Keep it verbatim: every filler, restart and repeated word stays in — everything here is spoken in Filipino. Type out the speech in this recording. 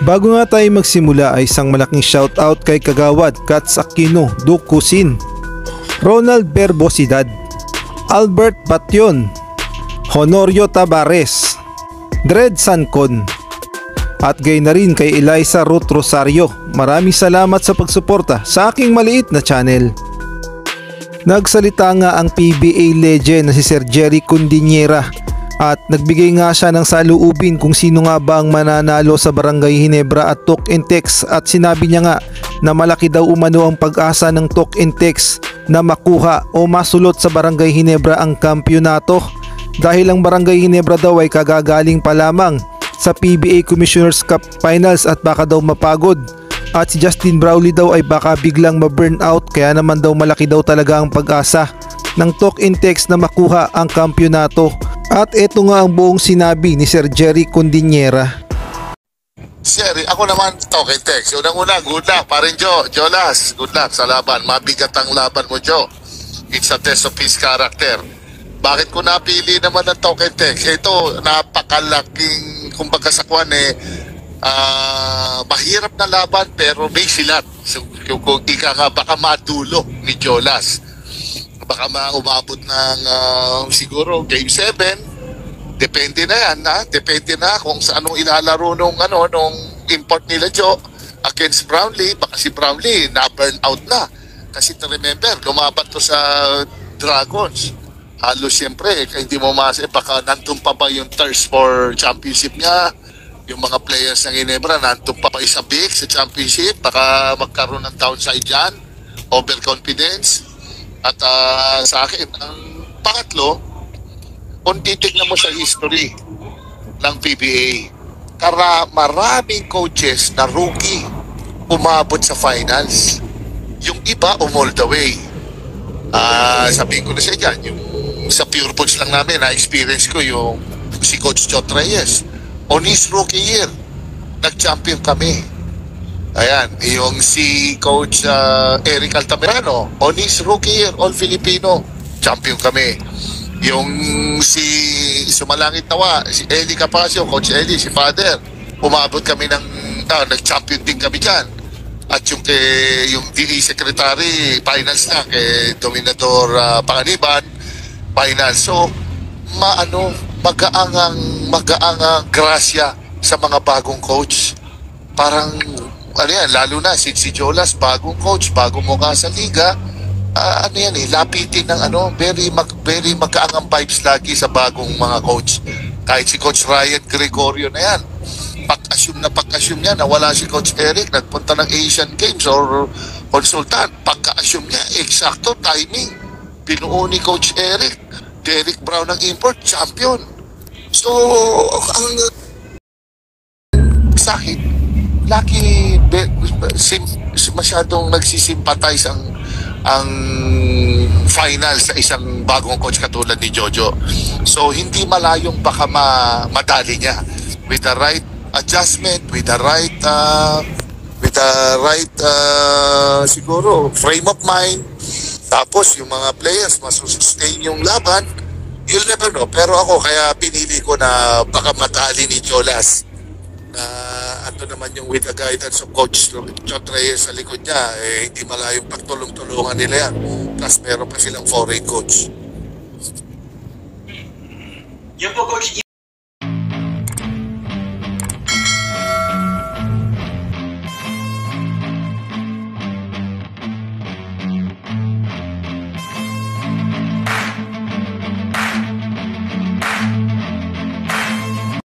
Bago nga tayo magsimula ay isang malaking shoutout kay Kagawad Kats Aquino Dukusin, Ronald Berbosidad, Albert Batyon, Honorio Tabares, Dred Sancon, at gay na rin kay Eliza Ruth Rosario. Maraming salamat sa pagsuporta sa aking maliit na channel. Nagsalita nga ang P B A legend na si Sir Jerry Codiñera at nagbigay nga siya ng saluubin kung sino nga ba ang mananalo sa barangay Ginebra at talk and text, at sinabi niya nga na malaki daw umano ang pag-asa ng talk and text na makuha o masulot sa barangay Ginebra ang kampyonato, dahil ang barangay Ginebra daw ay kagagaling pa lamang sa P B A Commissioners Cup Finals at baka daw mapagod, at si Justin Brownlee daw ay baka biglang ma-burn out, kaya naman daw malaki daw talaga ang pag-asa ng talk and text na makuha ang kampyonato. At ito nga ang buong sinabi ni Sir Jerry Codiñera. Sir, ako naman talk and text. Unang-una, good luck parin Jo, Jolas, good luck sa laban. Mabigat ang laban mo, Jo. It's a test of his character. Bakit ko napili naman ang talk and text? Ito, napakalaking, kumbaga sa kwan eh, uh, mahirap na laban pero may silat. So, kung ika nga, baka madulo ni Jolas. Baka maumabot ng uh, siguro game seven. Depende na yan, ha? Depende na kung sa anong ilalaro nung, ano, nung import nila Jo against Brownlee. Baka si Brownlee na-burn out na. Kasi remember, lumaban to sa Dragons. Halos siyempre, hindi mo mas, eh, baka nandun pa ba yung thirst for championship niya. Yung mga players ng Ginebra, nandun pa ba isa big sa championship. Baka magkaroon ng downside dyan. Overconfidence. At uh, sa akin, ang pangatlo, kung titignan mo sa history ng P B A, kara maraming coaches na rookie umabot sa finals. Yung iba, um all the way. Uh, sabihin ko na siya dyan, yung sa Pure Foods lang namin, na-experience ko yung si Coach Chot Reyes. On his rookie year, nag-champion kami. Ayan, yung si Coach uh, Eric Altamirano, on his rookie year, all-Filipino, champion kami. Yung si Sumalangit Nawa, si Eli Capasio, Coach Eli, si Father, umabot kami ng, uh, nag-champion din kami dyan. At yung, kay, yung D E Secretary, finals na, kay Dominador uh, Panganiban, finals. So, maano, mag-aangang, mag-aangang grasya sa mga bagong coach. Parang, ano yan, lalo na si, si Jolas, bagong coach, bagong mukha sa liga, uh, ano yan eh, lapitin ng ano, very, mag, very magkaangang vibes lagi sa bagong mga coach. Kahit si Coach Ryan Gregorio na yan, pag-assume na pag-assume niya na wala si Coach Eric, nagpunta ng Asian Games or consultant, pagka-assume niya, eksakto, timing, pinuo ni Coach Eric, Derek Brown ng import, champion. So, ang sa akin, laki sim, masyadong nagsisimpatize ang ang final sa isang bagong coach katulad ni Jojo. So hindi malayong baka ma, madali niya with the right adjustment, with the right uh, with the right uh, siguro frame of mind. Tapos yung mga players masustain yung laban, you'll never know. Pero ako kaya pinili ko na baka madali ni Jolas na ano naman yung with the guidance of Coach Chot Reyes sa likod niya, eh, hindi malayong pagtulong-tulungan nila yan. Plus meron pa silang foreign coach. Yan po, Coach.